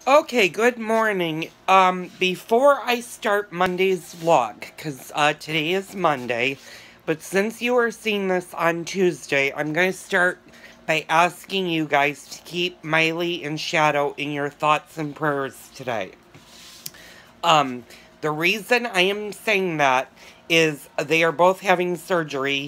Okay, good morning. Before I start Monday's vlog, because today is Monday, but since you are seeing this on Tuesday, I'm going to start by asking you guys to keep Miley and Shadow in your thoughts and prayers today. The reason I am saying that is they are both having surgery,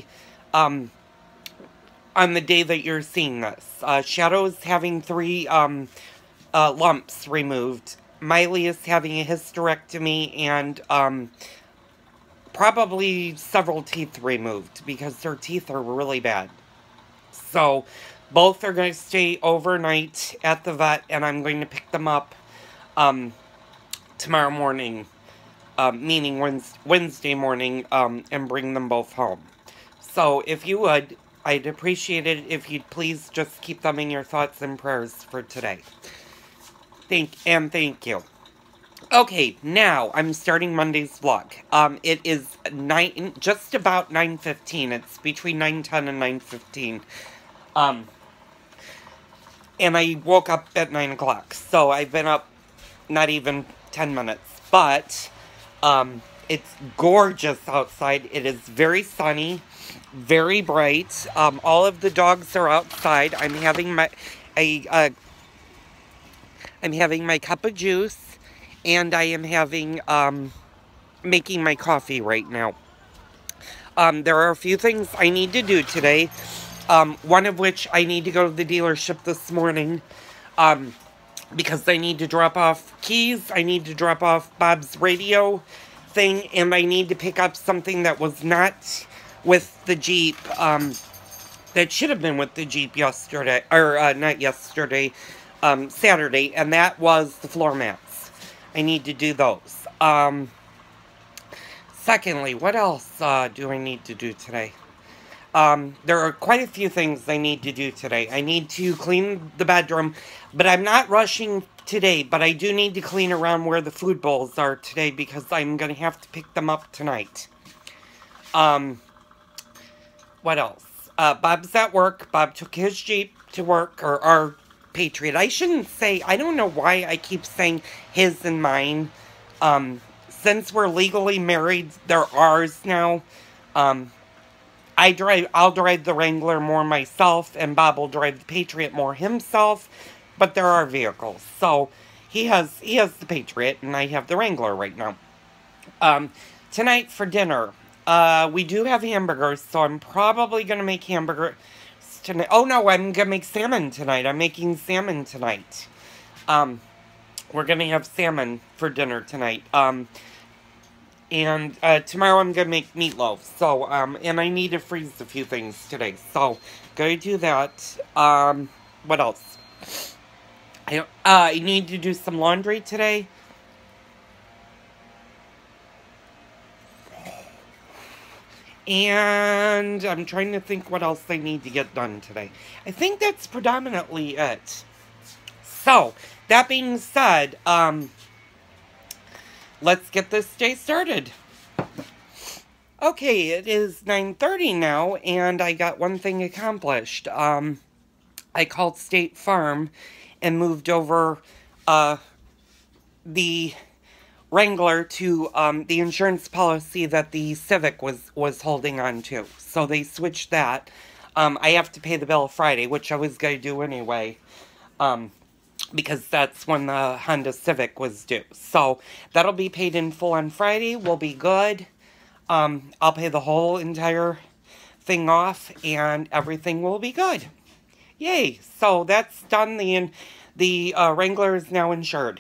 on the day that you're seeing this. Shadow is having three, lumps removed. Miley is having a hysterectomy and probably several teeth removed because her teeth are really bad. So both are going to stay overnight at the vet, and I'm going to pick them up um, tomorrow morning, meaning Wednesday morning, and bring them both home. So if you would, I'd appreciate it if you'd please just keep them in your thoughts and prayers for today. Thank you. Okay, now I'm starting Monday's vlog. It is just about 9:15. It's between 9:10 and 9:15. Um, and I woke up at 9 o'clock, so I've been up not even 10 minutes. But, it's gorgeous outside. It is very sunny, very bright. All of the dogs are outside. I'm having my cup of juice, and I am making my coffee right now. There are a few things I need to do today. One of which I need to go to the dealership this morning, because I need to drop off keys, I need to drop off Bob's radio thing, and I need to pick up something that was not with the Jeep, that should have been with the Jeep yesterday, or not yesterday, Saturday, and that was the floor mats. I need to do those. Secondly, what else do I need to do today? There are quite a few things I need to do today. I need to clean the bedroom, but I'm not rushing today, but I do need to clean around where the food bowls are today because I'm going to have to pick them up tonight. What else? Bob's at work. Bob took his Jeep to work, or our Patriot. I shouldn't say, I don't know why I keep saying his and mine. Since we're legally married, they're ours now. I'll drive the Wrangler more myself, and Bob will drive the Patriot more himself, but they're our vehicles. So, he has the Patriot, and I have the Wrangler right now. Tonight for dinner, we do have hamburgers, so I'm probably gonna make hamburgers tonight. Oh no, I'm gonna make salmon tonight. I'm making salmon tonight. We're gonna have salmon for dinner tonight. And tomorrow I'm gonna make meatloaf. So, and I need to freeze a few things today. So, gonna do that. What else? I need to do some laundry today. And I'm trying to think what else I need to get done today. I think that's predominantly it. So, that being said, let's get this day started. Okay, it is 9:30 now, and I got one thing accomplished. I called State Farm and moved over, the Wrangler to, the insurance policy that the Civic was holding on to. So they switched that. I have to pay the bill Friday, which I was going to do anyway. Because that's when the Honda Civic was due. So, that'll be paid in full on Friday. We'll be good. I'll pay the whole entire thing off, and everything will be good. Yay! So, that's done. The Wrangler is now insured.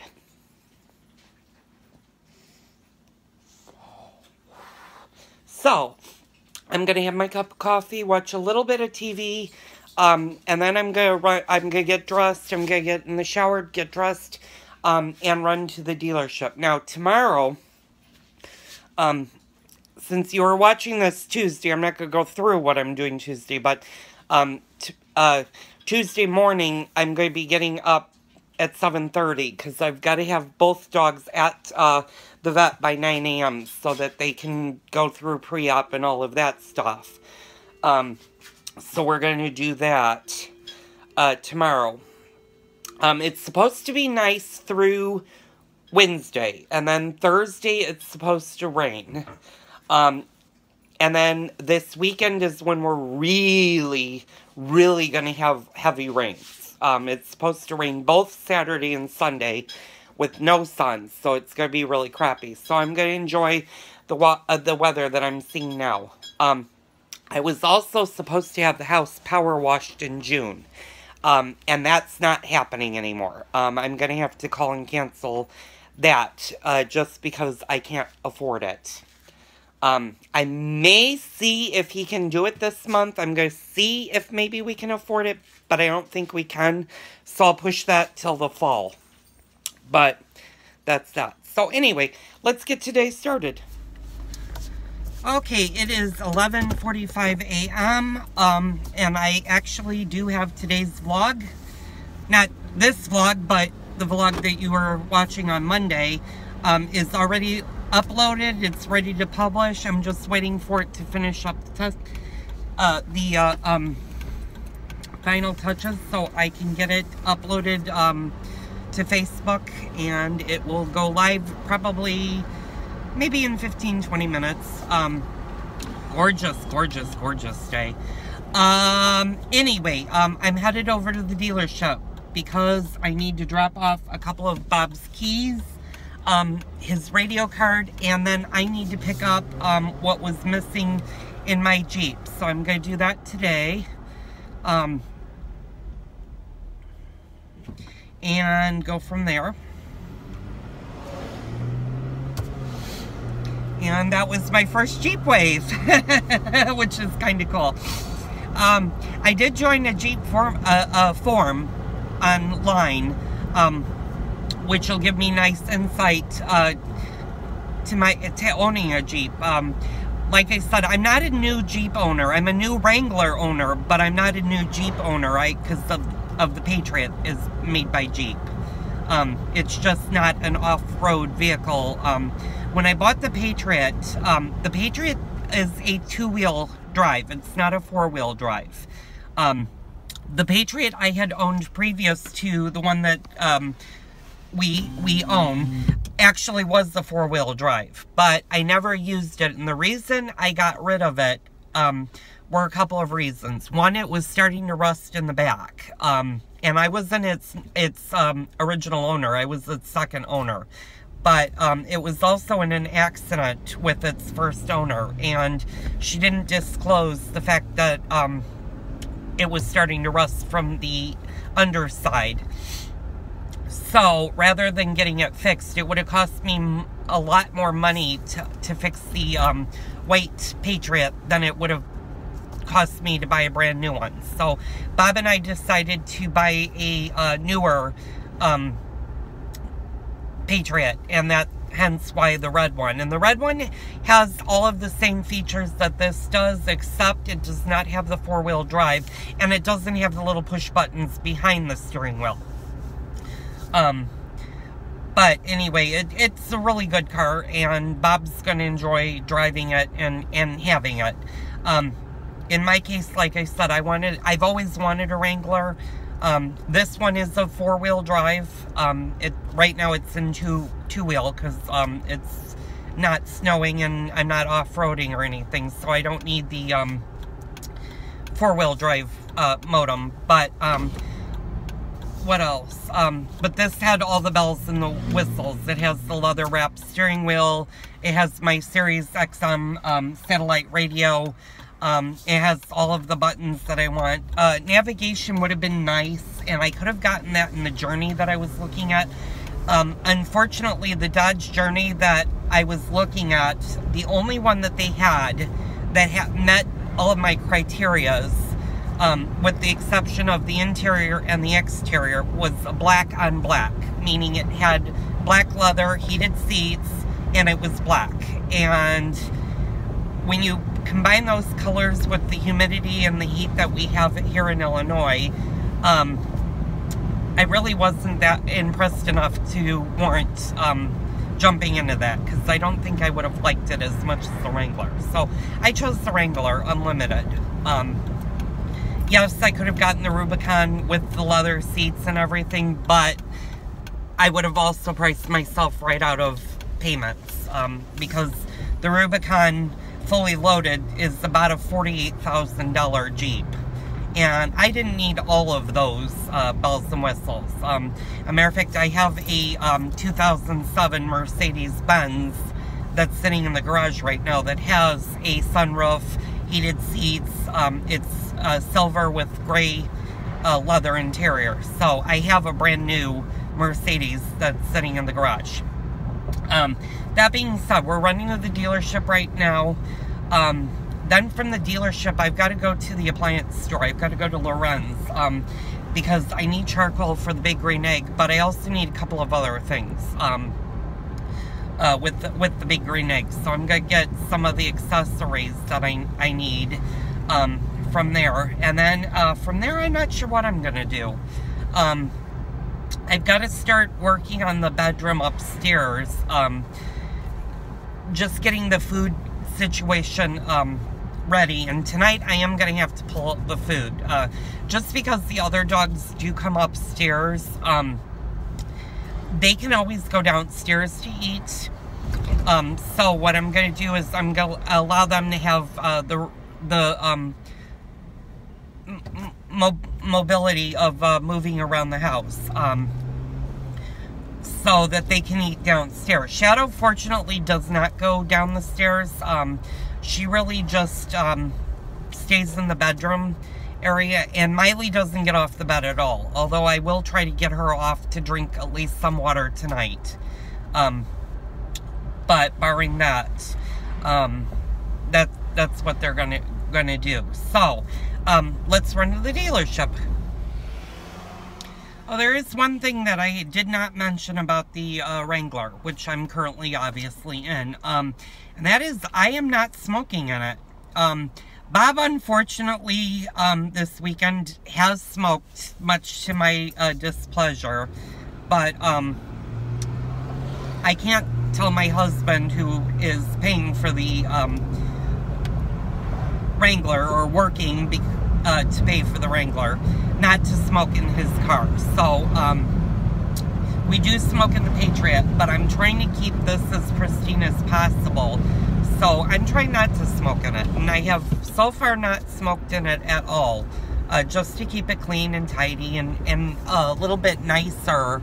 So, I'm gonna have my cup of coffee, watch a little bit of TV, and then I'm gonna get dressed, I'm gonna get in the shower, get dressed, and run to the dealership. Now, tomorrow, since you are watching this Tuesday, I'm not gonna go through what I'm doing Tuesday, but, Tuesday morning, I'm gonna be getting up at 7:30, because I've got to have both dogs at, the vet by 9 a.m. so that they can go through pre-op and all of that stuff. So we're going to do that tomorrow. It's supposed to be nice through Wednesday, and then Thursday it's supposed to rain. And then this weekend is when we're really, really going to have heavy rains. It's supposed to rain both Saturday and Sunday with no sun, so it's going to be really crappy. So I'm going to enjoy the weather that I'm seeing now. I was also supposed to have the house power washed in June, and that's not happening anymore. I'm going to have to call and cancel that just because I can't afford it. I may see if he can do it this month. I'm going to see if maybe we can afford it, but I don't think we can. So I'll push that till the fall. But that's that. So anyway, let's get today started. Okay, it is 11:45 a.m. And I actually do have today's vlog. Not this vlog, but the vlog that you were watching on Monday is already uploaded. It's ready to publish. I'm just waiting for it to finish up the test, final touches, so I can get it uploaded to Facebook, and it will go live probably maybe in 15-20 minutes. Gorgeous day. Anyway, I'm headed over to the dealership because I need to drop off a couple of Bob's keys, his radio card, and then I need to pick up what was missing in my Jeep. So I'm going to do that today. And go from there. And that was my first Jeep Wave, which is kind of cool. I did join a Jeep forum online, which will give me nice insight to owning a Jeep. Like I said, I'm not a new Jeep owner. I'm a new Wrangler owner, but I'm not a new Jeep owner, right? Because of the Patriot is made by Jeep. It's just not an off-road vehicle. When I bought the Patriot is a two-wheel drive. It's not a four-wheel drive. The Patriot I had owned previous to the one that we own actually was the four-wheel drive, but I never used it, and the reason I got rid of it were a couple of reasons. One, it was starting to rust in the back, and I wasn't its original owner. I was its second owner, but it was also in an accident with its first owner, and she didn't disclose the fact that it was starting to rust from the underside. So rather than getting it fixed, it would have cost me a lot more money to fix the white Patriot than it would have cost me to buy a brand new one. So Bob and I decided to buy a newer Patriot, and that hence why the red one. And the red one has all of the same features that this does, except it does not have the four-wheel drive, and it doesn't have the little push buttons behind the steering wheel. But anyway, it's a really good car, and Bob's gonna enjoy driving it and having it. In my case, like I said, I've always wanted a Wrangler. This one is a four-wheel drive. Right now it's in two-wheel because it's not snowing and I'm not off-roading or anything, so I don't need the four-wheel drive modem. But what else? But this had all the bells and the whistles. It has the leather-wrapped steering wheel. It has my Sirius XM satellite radio. It has all of the buttons that I want. Navigation would have been nice, and I could have gotten that in the Journey that I was looking at. Unfortunately, the Dodge Journey that I was looking at, the only one that they had that met all of my criterias, with the exception of the interior and the exterior, was black on black, meaning it had black leather, heated seats, and it was black. And when you combine those colors with the humidity and the heat that we have here in Illinois, I really wasn't that impressed enough to warrant jumping into that, because I don't think I would have liked it as much as the Wrangler. So I chose the Wrangler Unlimited. yes, I could have gotten the Rubicon with the leather seats and everything, but I would have also priced myself right out of payments, because the Rubicon fully loaded is about a $48,000 Jeep. And I didn't need all of those bells and whistles. A matter of fact, I have a 2007 Mercedes-Benz that's sitting in the garage right now that has a sunroof, heated seats. It's silver with gray leather interior. So I have a brand new Mercedes that's sitting in the garage. That being said, we're running to the dealership right now. Then from the dealership, I've got to go to the appliance store. I've got to go to Lorenz because I need charcoal for the Big Green Egg, but I also need a couple of other things with the Big Green Egg. So I'm going to get some of the accessories that I need from there. And then from there, I'm not sure what I'm going to do. I've got to start working on the bedroom upstairs. Just getting the food situation ready, and tonight I am going to have to pull up the food just because the other dogs do come upstairs. They can always go downstairs to eat, so what I'm going to do is I'm going to allow them to have the mobility of moving around the house, so that they can eat downstairs. Shadow, fortunately, does not go down the stairs. She really just stays in the bedroom area, and Miley doesn't get off the bed at all, although I will try to get her off to drink at least some water tonight. But barring that, that's what they're gonna do. So, let's run to the dealership. Oh, there is one thing that I did not mention about the Wrangler, which I'm currently obviously in, and that is I am not smoking in it. Bob, unfortunately, this weekend has smoked, much to my displeasure, but I can't tell my husband, who is paying for the Wrangler, or working to pay for the Wrangler, not to smoke in his car. So, we do smoke in the Patriot, but I'm trying to keep this as pristine as possible. So, I'm trying not to smoke in it. And I have so far not smoked in it at all. Just to keep it clean and tidy and a little bit nicer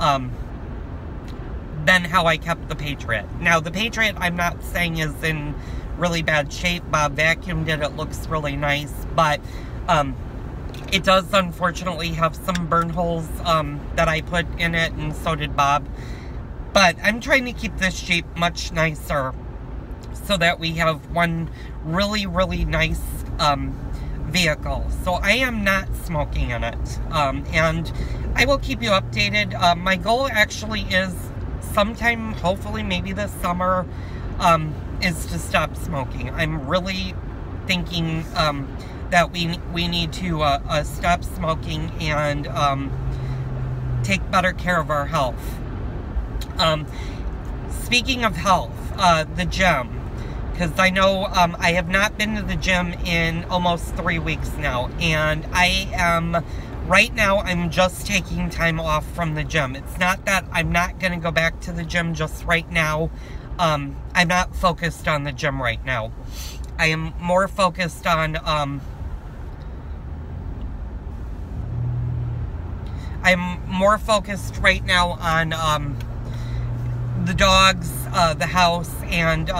than how I kept the Patriot. Now, the Patriot, I'm not saying is in really bad shape. Bob vacuumed it. It looks really nice. But, it does unfortunately have some burn holes that I put in it, and so did Bob. But I'm trying to keep this Jeep much nicer so that we have one really, really nice vehicle. So I am not smoking in it. And I will keep you updated. My goal actually is sometime, hopefully maybe this summer, is to stop smoking. I'm really thinking that we need to stop smoking and take better care of our health. Speaking of health, the gym, because I know I have not been to the gym in almost 3 weeks now, and I am, right now, I'm just taking time off from the gym. It's not that I'm not going to go back to the gym just right now. I'm not focused on the gym right now. I am more focused on, I'm more focused right now on the dogs, the house, and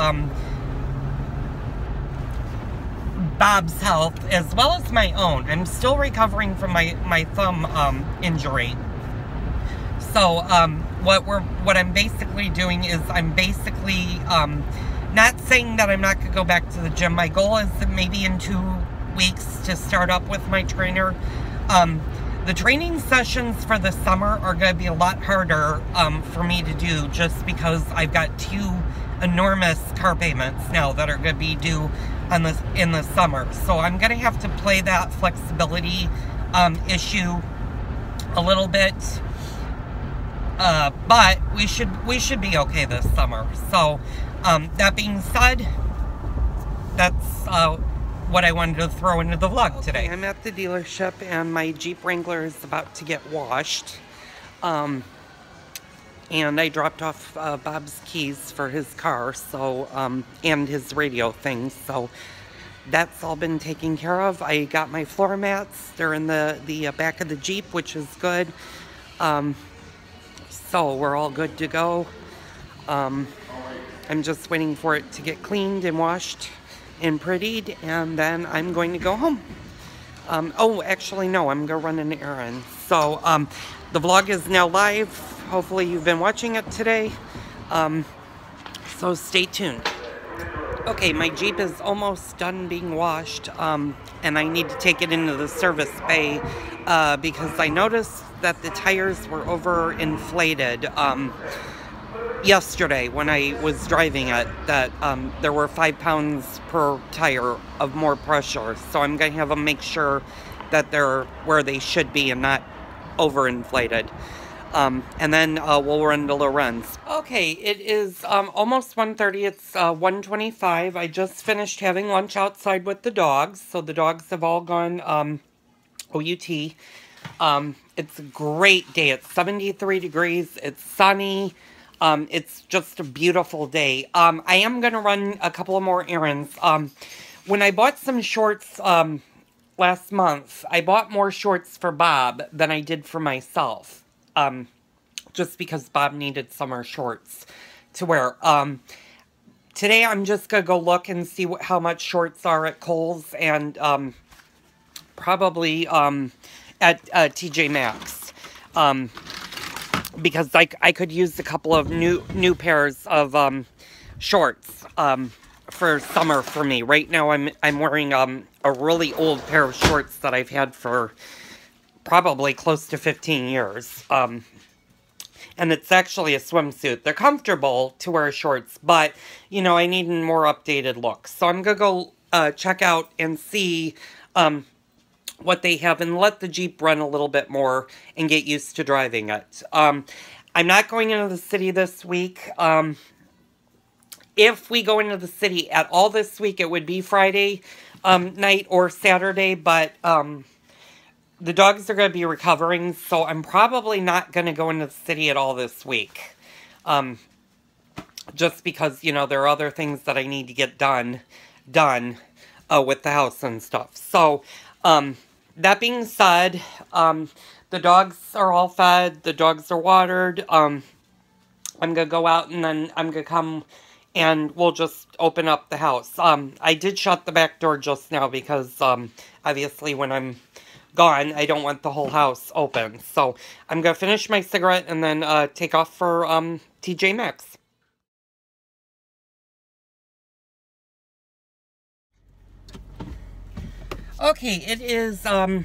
Bob's health, as well as my own. I'm still recovering from my thumb injury. So what I'm basically doing is I'm basically not saying that I'm not going to go back to the gym. My goal is that maybe in 2 weeks to start up with my trainer. The training sessions for the summer are going to be a lot harder for me to do, just because I've got 2 enormous car payments now that are going to be due in the summer. So I'm going to have to play that flexibility issue a little bit. But we should be okay this summer. So that being said, that's what I wanted to throw into the vlog today. I'm at the dealership and my Jeep Wrangler is about to get washed. And I dropped off Bob's keys for his car, so, and his radio thing, so that's all been taken care of. I got my floor mats. They're in the back of the Jeep, which is good. So we're all good to go. I'm just waiting for it to get cleaned and washed and prettied, and then I'm going to go home. Oh, actually, no, I'm going to run an errand. So, the vlog is now live. Hopefully you've been watching it today. So stay tuned. Okay, my Jeep is almost done being washed, and I need to take it into the service bay, because I noticed that the tires were overinflated, yesterday when I was driving it, that there were 5 pounds per tire of more pressure, so I'm going to have them make sure that they're where they should be and not overinflated. And then we'll run to Lorenz. Okay, it is almost 1:30. It's 1:25. I just finished having lunch outside with the dogs, so the dogs have all gone OUT. It's a great day. It's 73 degrees. It's sunny. It's just a beautiful day. I am going to run a couple of more errands. When I bought some shorts last month, I bought more shorts for Bob than I did for myself. Just because Bob needed summer shorts to wear. Today I'm just going to go look and see how much shorts are at Kohl's and probably at TJ Maxx. Because I could use a couple of new pairs of shorts for summer for me. Right now I'm wearing a really old pair of shorts that I've had for probably close to 15 years. And it's actually a swimsuit. They're comfortable to wear shorts, but, you know, I need a more updated look. So I'm going to go check out and see what they have and let the Jeep run a little bit more and get used to driving it. I'm not going into the city this week. If we go into the city at all this week, it would be Friday night or Saturday, but the dogs are going to be recovering, so I'm probably not going to go into the city at all this week. Just because, you know, there are other things that I need to get done with the house and stuff. So, that being said, the dogs are all fed, the dogs are watered. I'm going to go out and then I'm going to come and we'll just open up the house. I did shut the back door just now because, obviously when I'm gone, I don't want the whole house open. So I'm going to finish my cigarette and then take off for TJ Maxx. Okay, it is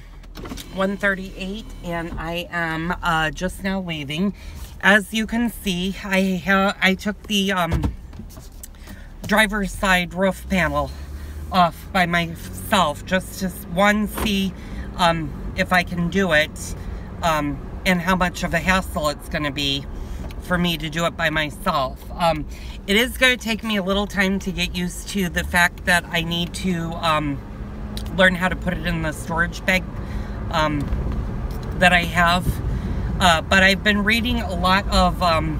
1:38 and I am just now leaving. As you can see, I took the driver's side roof panel off by myself just to see if I can do it, and how much of a hassle it's going to be for me to do it by myself. It is going to take me a little time to get used to the fact that I need to learn how to put it in the storage bag that I have. But I've been reading a lot of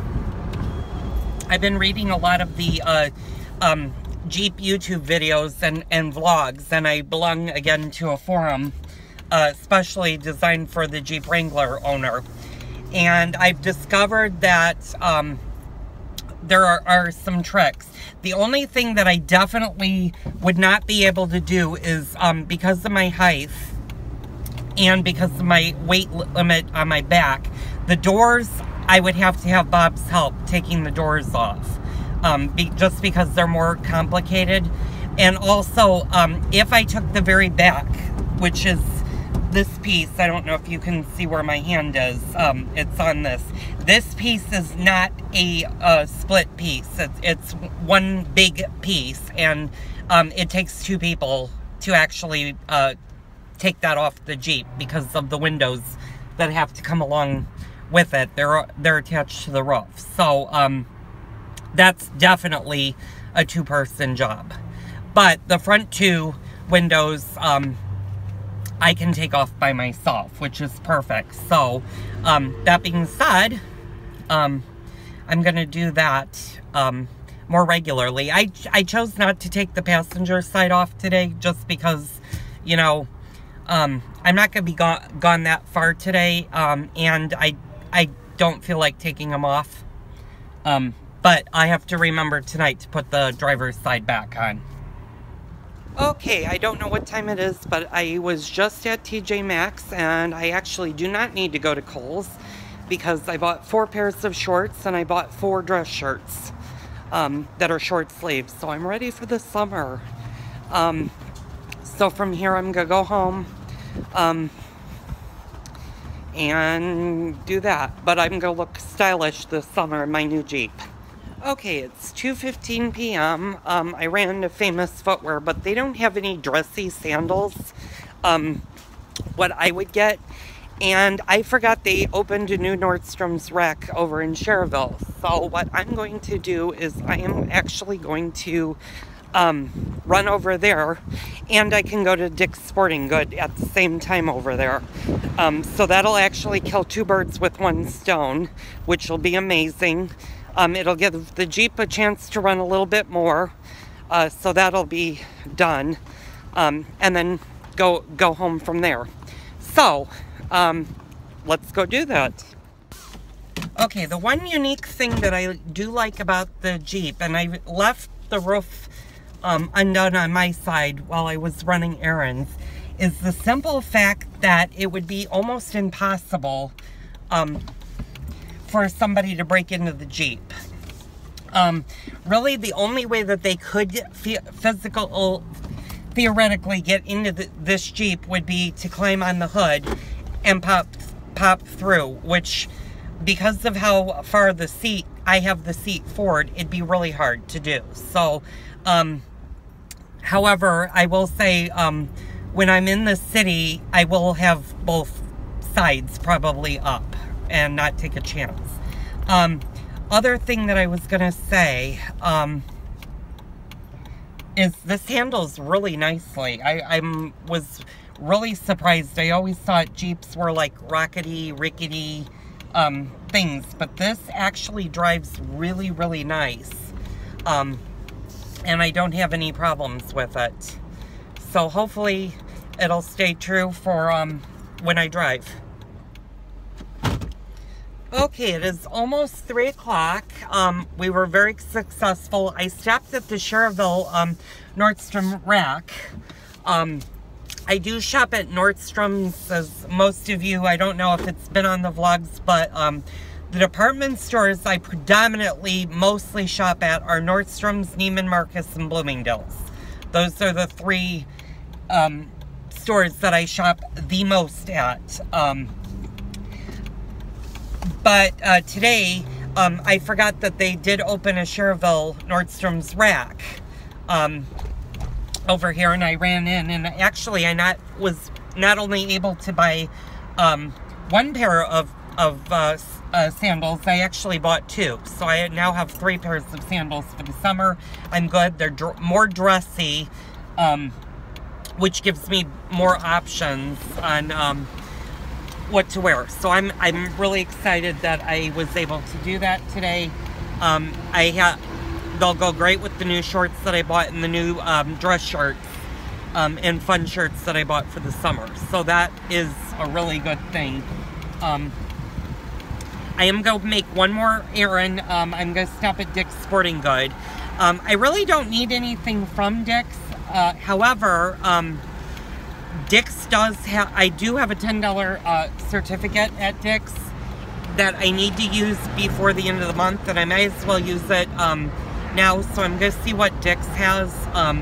the Jeep YouTube videos and vlogs, and I belong again to a forum especially designed for the Jeep Wrangler owner. And I've discovered that there are some tricks. The only thing that I definitely would not be able to do is, because of my height and because of my weight limit on my back, the doors, I would have to have Bob's help taking the doors off, just because they're more complicated. And also, if I took the very back, which is this piece, I don't know if you can see where my hand is, it's on this. This piece is not a split piece. It's one big piece, and it takes two people to actually take that off the Jeep because of the windows that have to come along with it. They're attached to the roof. So that's definitely a two-person job. But the front two windows, I can take off by myself, which is perfect. So, that being said, I'm going to do that more regularly. I chose not to take the passenger side off today just because, you know, I'm not going to be gone that far today, and I don't feel like taking them off. But I have to remember tonight to put the driver's side back on. Okay, I don't know what time it is, but I was just at TJ Maxx, and I actually do not need to go to Kohl's because I bought 4 pairs of shorts and I bought 4 dress shirts that are short sleeves. So I'm ready for the summer. So from here I'm gonna go home and do that. But I'm gonna look stylish this summer in my new Jeep. Okay, it's 2:15 p.m. I ran into Famous Footwear, but they don't have any dressy sandals, what I would get. And I forgot they opened a new Nordstrom's Rack over in Cherville. So what I'm going to do is I am actually going to run over there, and I can go to Dick's Sporting Goods at the same time over there. So that'll actually kill 2 birds with 1 stone, which will be amazing. It'll give the Jeep a chance to run a little bit more, so that'll be done, and then go home from there. So, let's go do that. Okay, the one unique thing that I do like about the Jeep, and I left the roof undone on my side while I was running errands, is the simple fact that it would be almost impossible for somebody to break into the Jeep. Really, the only way that they could theoretically get into this Jeep would be to climb on the hood and pop through, which, because of how far I have the seat forward, it'd be really hard to do. So, however, I will say, when I'm in the city, I will have both sides probably up and not take a chance. Other thing that I was gonna say is this handles really nicely. I was really surprised. I always thought Jeeps were like rockety, rickety things, but this actually drives really, really nice. And I don't have any problems with it. So hopefully it'll stay true for when I drive. Okay, it is almost 3 o'clock. We were very successful. I stopped at the Cherville Nordstrom Rack. I do shop at Nordstrom's, as most of you, I don't know if it's been on the vlogs, but the department stores I mostly shop at are Nordstrom's, Neiman Marcus, and Bloomingdale's. Those are the 3 stores that I shop the most at. But today, I forgot that they did open a Cherville Nordstrom's Rack over here, and I ran in, and actually I was not only able to buy 1 pair of sandals, I actually bought 2. So I now have 3 pairs of sandals for the summer. I'm good. They're more dressy, which gives me more options on what to wear. So I'm really excited that I was able to do that today. They'll go great with the new shorts that I bought and the new dress shirts and fun shirts that I bought for the summer. So that is a really good thing. I am going to make one more errand. I'm going to stop at Dick's Sporting Goods. I really don't need anything from Dick's. However, Dick's I do have a $10 certificate at Dick's that I need to use before the end of the month, and I might as well use it now. So I'm going to see what Dick's has.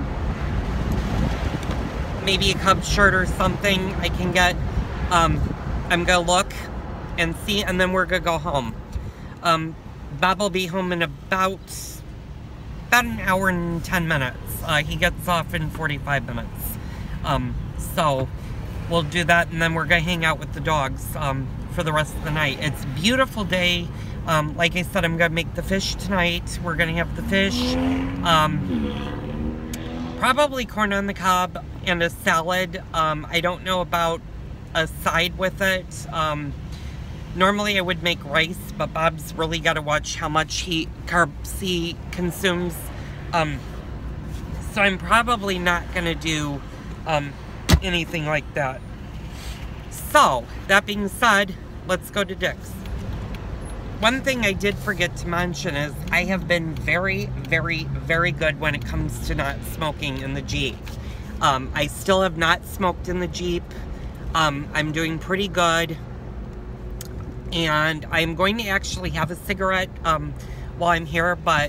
Maybe a Cubs shirt or something I can get. I'm going to look and see, and then we're going to go home. Bob will be home in about an hour and 10 minutes. He gets off in 45 minutes. So we'll do that, and then we're going to hang out with the dogs for the rest of the night. It's a beautiful day. Like I said, I'm going to make the fish tonight. We're going to have the fish. Probably corn on the cob. and a salad. I don't know about a side with it. Normally I would make rice, but Bob's really got to watch how much carbs he consumes. So I'm probably not going to do anything like that. So, that being said, let's go to Dick's. One thing I did forget to mention is I have been very, very, very good when it comes to not smoking in the Jeep. I still have not smoked in the Jeep. I'm doing pretty good. And I'm going to actually have a cigarette while I'm here, but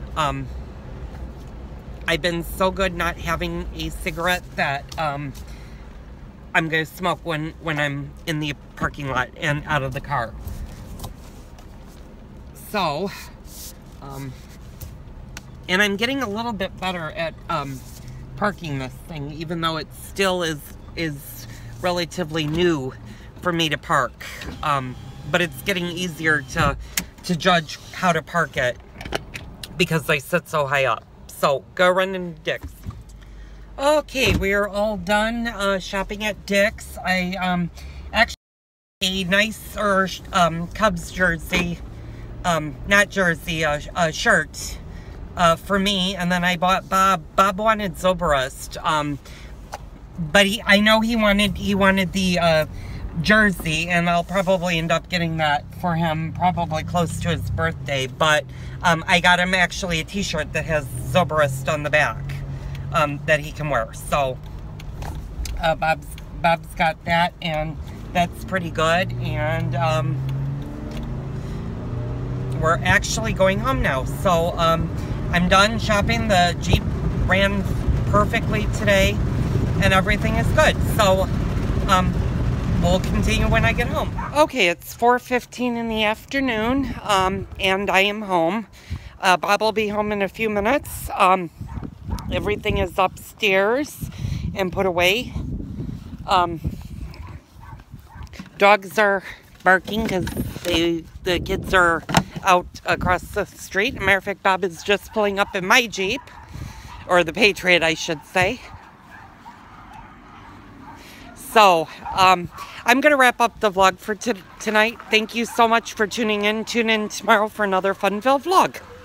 I've been so good not having a cigarette that I'm going to smoke when I'm in the parking lot and out of the car. So, and I'm getting a little bit better at parking this thing, even though it still is relatively new for me to park. But it's getting easier to judge how to park it because I sit so high up. So, go run into Dick's. Okay, we are all done shopping at Dick's. I actually a nicer Cubs jersey, not jersey, a shirt for me, and then I bought Bob. Bob wanted Zobrist, but I know he wanted the jersey, and I'll probably end up getting that for him probably close to his birthday. But I got him actually a t-shirt that has Zobrist on the back that he can wear. So Bob's got that, and that's pretty good. And we're actually going home now. So I'm done shopping. The Jeep ran perfectly today and everything is good. So we'll continue when I get home. Okay, it's 4:15 in the afternoon, and I am home. Bob will be home in a few minutes. Everything is upstairs and put away. Dogs are barking because the kids are out across the street. As a matter of fact, Bob is just pulling up in my Jeep, or the Patriot, I should say. So, I'm going to wrap up the vlog for tonight. Thank you so much for tuning in. Tune in tomorrow for another fun-filled vlog.